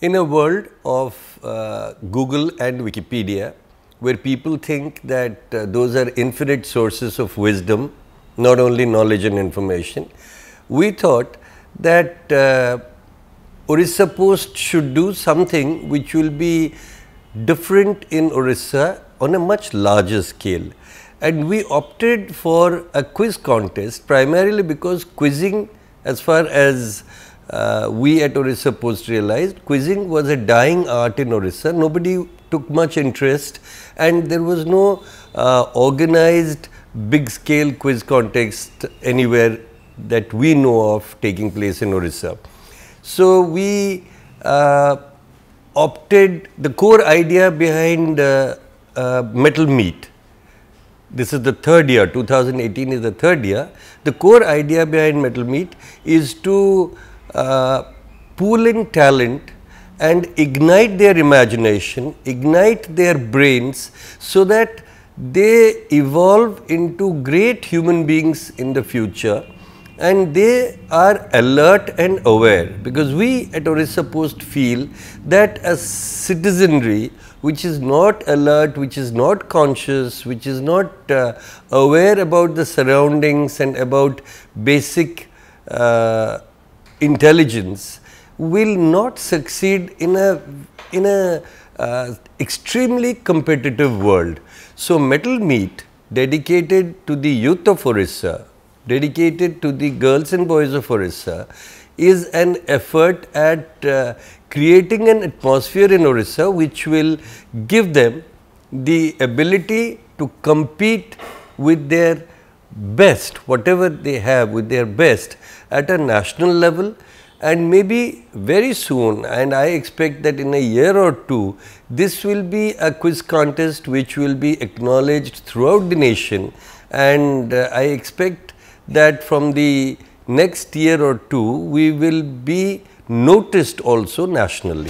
In a world of Google and Wikipedia, where people think that those are infinite sources of wisdom, not only knowledge and information, we thought that OrissaPOST should do something which will be different in Orissa on a much larger scale. And we opted for a quiz contest primarily because quizzing, as far as we at OrissaPOST realized, quizzing was a dying art in Orissa. Nobody took much interest and there was no organized big scale quiz contest anywhere that we know of taking place in Orissa. So we opted, the core idea behind Mettle Meet. This is the third year, 2018 is the third year. The core idea behind Mettle Meet is to pool in talent and ignite their imagination, ignite their brains so that they evolve into great human beings in the future, and they are alert and aware, because we at OrissaPOST feel that a citizenry which is not alert, which is not conscious, which is not aware about the surroundings and about basic intelligence will not succeed in a extremely competitive world. So Mettle Meet, dedicated to the youth of Orissa, dedicated to the girls and boys of Orissa, is an effort at creating an atmosphere in Orissa which will give them the ability to compete with their best, whatever they have, with their best at a national level. And maybe very soon, and I expect that in a year or two, this will be a quiz contest which will be acknowledged throughout the nation, and I expect that from the next year or two, we will be noticed also nationally.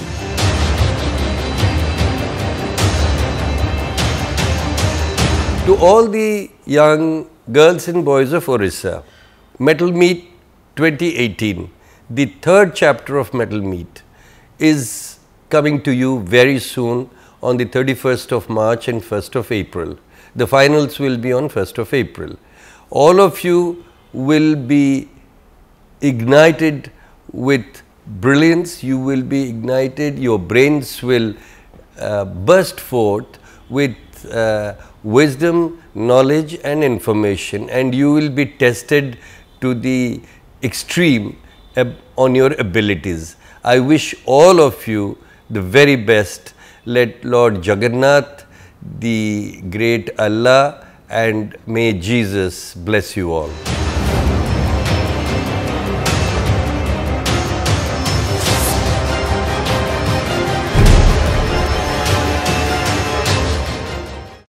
To all the young girls and boys of Orissa, Mettle Meet 2018, the third chapter of Mettle Meet, is coming to you very soon on the 31st of March and 1st of April. The finals will be on 1st of April. All of you will be ignited with brilliance, you will be ignited, your brains will burst forth with wisdom, knowledge and information, and you will be tested to the extreme on your abilities. I wish all of you the very best. Let Lord Jagannath, the great Allah, and may Jesus bless you all.